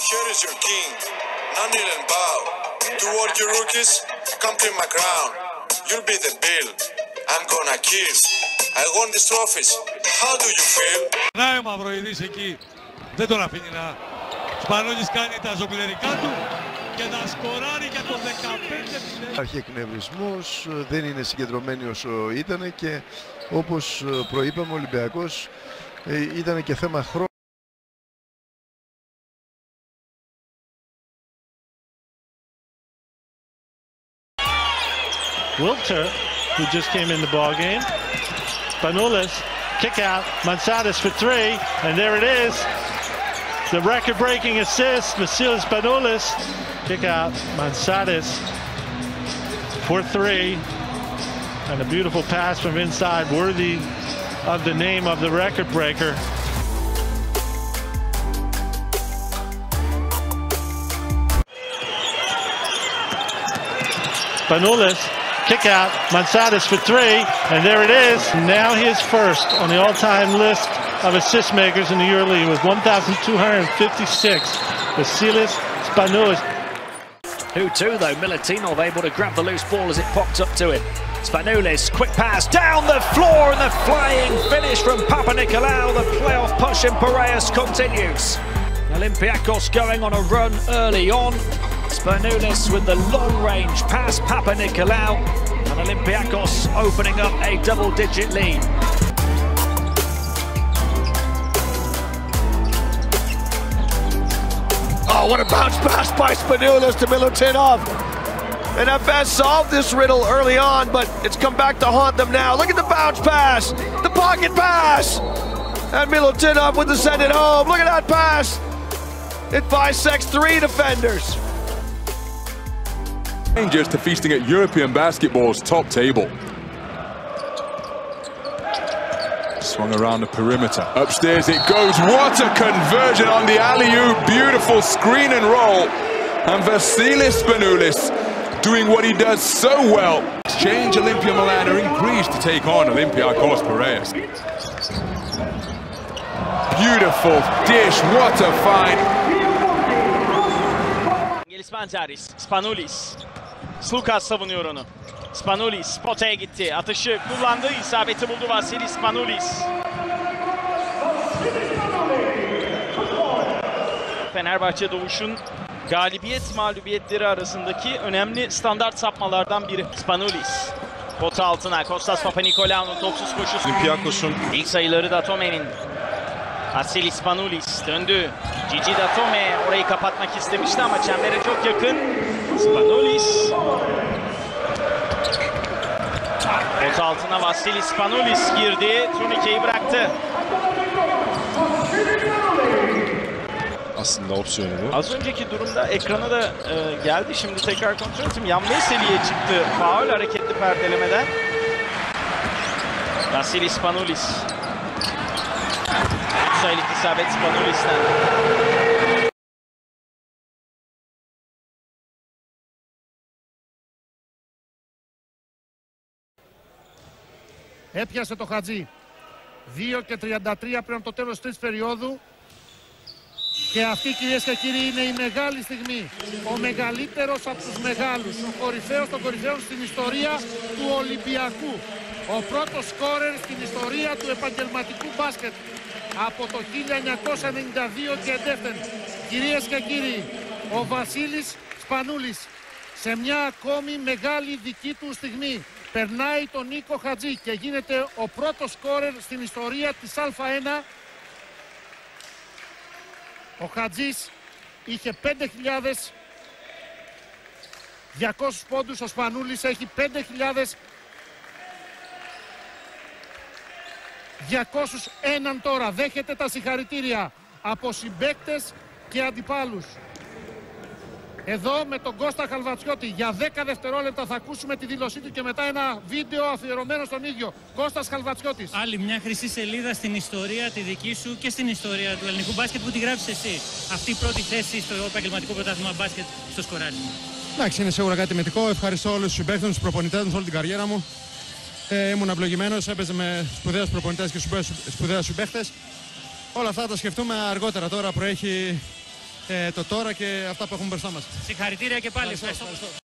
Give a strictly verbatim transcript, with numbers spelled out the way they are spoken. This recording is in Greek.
Here is your king, now kneel and bow. To all you rookies, come claim my crown. You'll be the bill, I'm gonna kill. I won these trophies, how do you feel? Να ο Μαυροειδής εκεί, δεν τον αφήνει να... Σπανούλης κάνει τα ζωγκλερικά του και θα σκοράρει για το δεκαπέντε μηδέν. Υπάρχει εκνευρισμός, δεν είναι συγκεντρωμένοι όσο ήταν και όπως προείπαμε ο Ολυμπιακός ήταν και θέμα χρόνου. Wilter, who just came in the ball game. Spanoulis, kick out, Mansadas for three, and there it is. The record-breaking assist, Vasilis Spanoulis, kick out, Mansadas for three, and a beautiful pass from inside, worthy of the name of the record breaker. Spanoulis, kick out, Mansadas for three, and there it is. Now he is first on the all-time list of assist makers in the EuroLeague with one thousand two hundred fifty-six. Vasilis Spanoulis. who to though, Milutinov able to grab the loose ball as it popped up to him. Spanoulis, quick pass down the floor and the flying finish from Papanikolaou. The playoff push in Piraeus continues. Olympiacos going on a run early on. Spanoulis with the long-range pass, Papanikolaou, and Olympiacos opening up a double-digit lead. Oh, what a bounce pass by Spanoulis to Milutinov. And Efes solved this riddle early on, but it's come back to haunt them now. Look at the bounce pass, the pocket pass. And Milutinov with the send it home. Look at that pass. It bisects three defenders. Rangers to feasting at European basketball's top table. Swung around the perimeter. Upstairs it goes. What a conversion on the alley-oop. Beautiful screen and roll. And Vasilis Spanoulis doing what he does so well. Exchange Olympia Milan are in Greece to take on Olympiacos Piraeus. Beautiful dish. What a find. Gelismantaris, Spanoulis. Slukas savunuyor onu. Spanoulis potaya gitti. Atışı kullandı. İsabeti buldu Vasilis Spanoulis. Fenerbahçe Doğuş'un galibiyet mağlubiyetleri arasındaki önemli standart sapmalardan biri. Spanoulis. Pota altına. Kostas Papanikolaou'nun topsuz koşusu. Olympiakos'un ilk sayıları Datome'nin. Vasilis Spanoulis döndü. Gigi Datome orayı kapatmak istemişti ama çembere çok yakın. Spanoulis. Pota altına Vasilis Spanoulis girdi. Turnikeyi bıraktı. aslında opsiyonu bu. Az önceki durumda ekrana da e, geldi. Şimdi tekrar kontrol ettim. Yan Veseli'ye çıktı. Faul hareketli perdelemeden. Vasilis Spanoulis. Sayılık isabet Spanoulis'ten. Έπιασε το Χατζή. δύο και τριάντα τρία πριν από το τέλος της τρίτης περίοδου. Και αυτή, κυρίες και κύριοι, είναι η μεγάλη στιγμή. Ο μεγαλύτερος από τους μεγάλους. Ο κορυφαίος των κορυφαίων στην ιστορία του Ολυμπιακού. Ο πρώτος σκόρερ στην ιστορία του επαγγελματικού μπάσκετ. Από το χίλια εννιακόσια ενενήντα δύο και εντεύθεν. Κυρίες και κύριοι, ο Βασίλης Σπανούλης σε μια ακόμη μεγάλη δική του στιγμή περνάει τον Νίκο Χατζή και γίνεται ο πρώτος σκόρερ στην ιστορία της Α1. Ο Χατζής είχε πέντε χιλιάδες διακόσιους πόντους, ο Σπανούλης έχει πέντε χιλιάδες διακόσιους ένα τώρα. Δέχεται τα συγχαρητήρια από συμπαίκτες και αντιπάλους. Εδώ με τον Κώστα Χαλβατσιώτη για δέκα δευτερόλεπτα θα ακούσουμε τη δήλωσή του και μετά ένα βίντεο αφιερωμένο στον ίδιο. Κώστας Χαλβατσιώτης. Άλλη μια χρυσή σελίδα στην ιστορία, τη δική σου και στην ιστορία του ελληνικού μπάσκετ που τη γράψεις εσύ. Αυτή η πρώτη θέση στο επαγγελματικό πρωτάθλημα μπάσκετ στο σκοράρισμα. Εντάξει, είναι σίγουρα κάτι τιμητικό. Ευχαριστώ όλους τους συμπαίκτες, τους προπονητές μου, όλη την καριέρα μου. Ε, ήμουν απλογημένος, έπαιζε με σπουδαίους προπονητές και σπουδαίους συμπαίκτες. Όλα αυτά τα σκεφτούμε αργότερα. Τώρα προέχει ε, το τώρα και αυτά που έχουμε μπροστά μας. Συγχαρητήρια και πάλι. Ευχαριστώ.